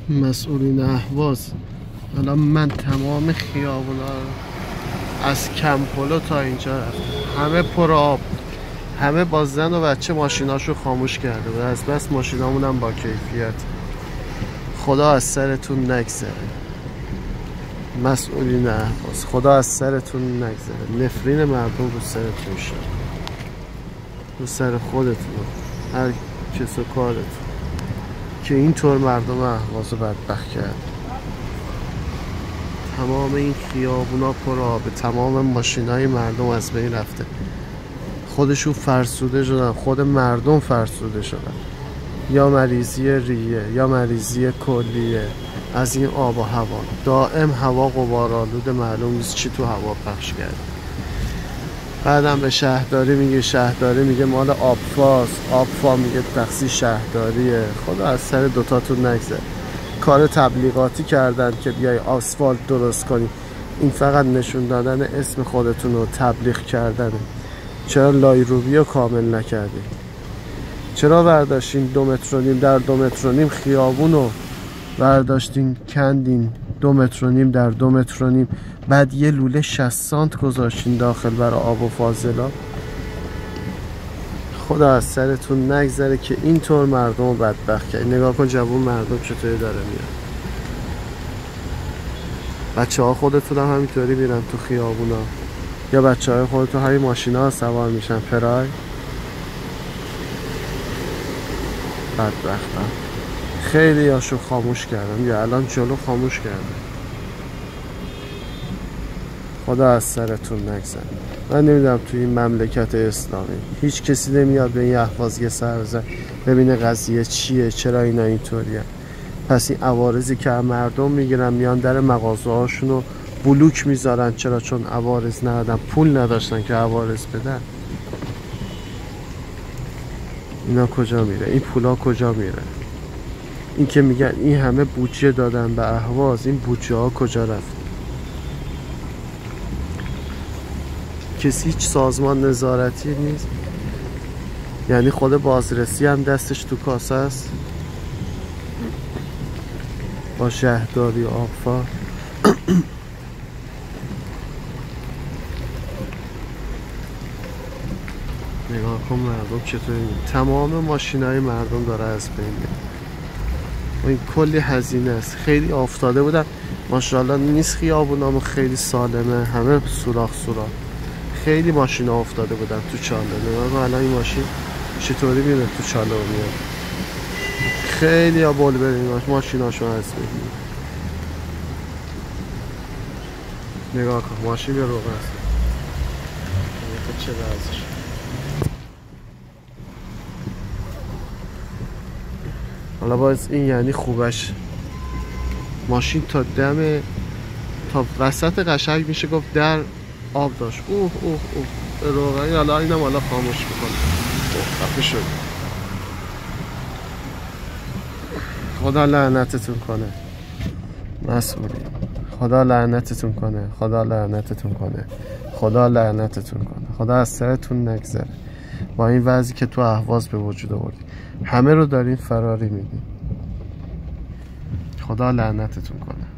مسئولین اهواز. الان من تمام خیابونا رو از کمپلو تا اینجا رفتم، همه پر آب، همه با زن و بچه ماشیناشو خاموش کرده بود، از بس ماشینامون هم با کیفیت. خدا از سرتون نگذره مسئولین اهواز، خدا از سرتون نگذره. نفرین مردم رو سرتون شد، رو سر خودتون، هر کس و کارتون که اینطور مردم اهواز رو بدبخت کرد. تمام این خیابونا پر آبه، تمام ماشینای مردم از بین رفته، خودشون فرسوده شدن، خود مردم فرسوده شدن، یا مریضی ریه یا مریضی کلیه از این آب و هوا. دائم هوا غبارآلود، معلوم نیست چی تو هوا پخش کرده. بعدم به شهرداری میگه، شهرداری میگه مال آبفاست، آبفا میگه تقصیر شهرداریه. خدا از سر دوتاتون نگذره. کار تبلیغاتی کردن که بیای آسفالت درست کنی، این فقط نشون دادن اسم خودتون رو تبلیغ کردنه. چرا لایروبی رو کامل نکردی؟ چرا برداشتین 2.5 متر در 2.5 متر خیابون رو برداشتین کندین 2.5 متر در 2.5 متر، بعد یه لوله 60 سانت گذاشتین داخل برای آب و فاضلاب؟ خدا از سرتون نگذره که اینطور مردم رو بدبخت کرد. نگاه کن جوون مردم چطوری داره میاد. بچه ها خودتون هم همینطوری میرن تو خیابونا، یا بچه های خودتون همین ماشینا ها سوار میشن پرای. بدبختم. خیلی هاشو خاموش کردم، یا الان جلو خاموش کردم. خدا از سرتون نگذره. من نمیدونم توی این مملکت اسلامی هیچ کسی نمیاد به این اهوازی سر بزنه ببینه قضیه چیه، چرا اینا اینطوریه. پس این عوارضی که مردم میگیرن میان در مغازه هاشون رو بلوک میذارن، چرا؟ چون عوارض ندادن، پول نداشتن که عوارض بدن. اینا کجا میره؟ این پولا کجا میره؟ این که میگن این همه بودجه دادن به اهواز، این بودجه ها کجا رفت؟ کسی هیچ سازمان نظارتی نیست؟ یعنی خود بازرسی هم دستش تو کاسه است با شهرداری و آبفا. نگاه کن مردم چطوری، تمام ماشینای مردم داره از بین میره. این کلی هزینه است. خیلی افتاده بودن ماشاءالله، نیست خیابونامون خیلی سالمه، همه سوراخ سوراخ. خیلی ماشینا افتاده بودن تو چاله. نگاه کن الان این ماشین چطوری میره تو چاله و میاد. خیلی ها بول برین ماشیناشون از بین میره. نگاه کن ماشین به روغن است. چه وضعش. حالا باز این یعنی خوبش ماشین تا دم، تا وسط قشنگ میشه گفت در آب داشت. اوه اوه اوه به روغنی. حالا اینم حالا خاموش میکنه. خفه شد. خدا لعنتتون کنه مسئولی. خدا لعنتتون کنه. خدا لعنتتون کنه. خدا لعنتتون کنه. خدا از سرتون نگذره. با این وضعی که تو اهواز به وجود آوردی، همه رو دارین فراری میدین. خدا لعنتتون کنه.